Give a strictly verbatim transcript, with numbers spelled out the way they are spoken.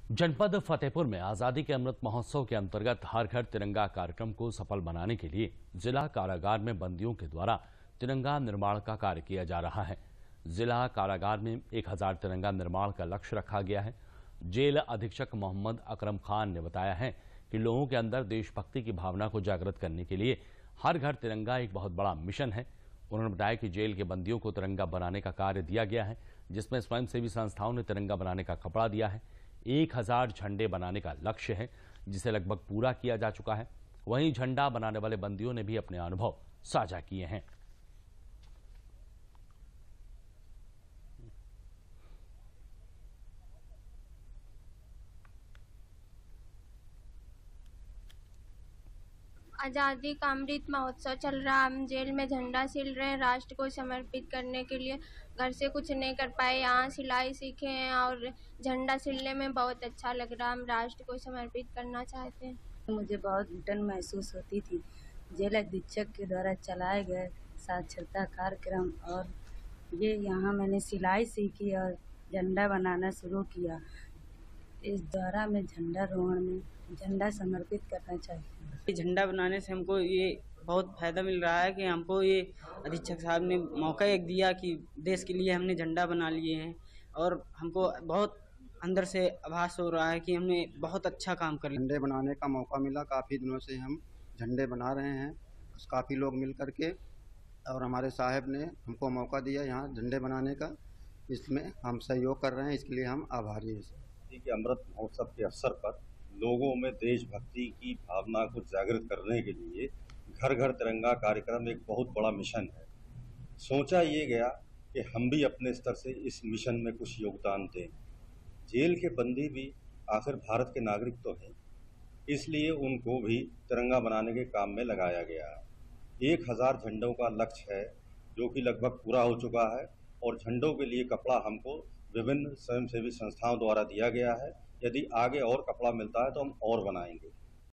जनपद फतेहपुर में आजादी के अमृत महोत्सव के अंतर्गत हर घर तिरंगा कार्यक्रम को सफल बनाने के लिए जिला कारागार में बंदियों के द्वारा तिरंगा निर्माण का कार्य किया जा रहा है। जिला कारागार में एक हजार तिरंगा निर्माण का लक्ष्य रखा गया है। जेल अधीक्षक मोहम्मद अकरम खान ने बताया है कि लोगों के अंदर देशभक्ति की भावना को जागृत करने के लिए हर घर तिरंगा एक बहुत बड़ा मिशन है। उन्होंने बताया कि जेल के बंदियों को तिरंगा बनाने का कार्य दिया गया है, जिसमें स्वयंसेवी संस्थाओं ने तिरंगा बनाने का कपड़ा दिया है। एक हजार झंडे बनाने का लक्ष्य है, जिसे लगभग पूरा किया जा चुका है। वहीं झंडा बनाने वाले बंदियों ने भी अपने अनुभव साझा किए हैं। आज़ादी का अमृत महोत्सव चल रहा। हम जेल में झंडा सिल रहे हैं राष्ट्र को समर्पित करने के लिए। घर से कुछ नहीं कर पाए, यहाँ सिलाई सीखे हैं और झंडा सिलने में बहुत अच्छा लग रहा। हम राष्ट्र को समर्पित करना चाहते हैं। मुझे बहुत घुटन महसूस होती थी। जेल अधीक्षक के द्वारा चलाए गए साक्षरता कार्यक्रम और ये यहाँ मैंने सिलाई सीखी और झंडा बनाना शुरू किया। इस द्वारा मैं झंडा रोहण में झंडा समर्पित करना चाहती हूँ। झंडा बनाने से हमको ये बहुत फायदा मिल रहा है कि हमको ये अधीक्षक साहब ने मौका एक दिया कि देश के लिए हमने झंडा बना लिए हैं और हमको बहुत अंदर से आभास हो रहा है कि हमने बहुत अच्छा काम कर लिया। झंडे बनाने का मौका मिला। काफ़ी दिनों से हम झंडे बना रहे हैं, काफ़ी लोग मिल करके, और हमारे साहब ने हमको मौका दिया यहाँ झंडे बनाने का। इसमें हम सहयोग कर रहे हैं, इसके लिए हम आभारी हैं। कि अमृत महोत्सव के अवसर पर लोगों में देशभक्ति की भावना को जागृत करने के लिए घर घर तिरंगा कार्यक्रम एक बहुत बड़ा मिशन है। सोचा ये गया कि हम भी अपने स्तर से इस मिशन में कुछ योगदान दें। जेल के बंदी भी आखिर भारत के नागरिक तो हैं, इसलिए उनको भी तिरंगा बनाने के काम में लगाया गया। एक हजार झंडों का लक्ष्य है जो कि लगभग पूरा हो चुका है और झंडों के लिए कपड़ा हमको विभिन्न स्वयंसेवी संस्थाओं द्वारा दिया गया है। यदि आगे और कपड़ा मिलता है तो हम और बनाएंगे।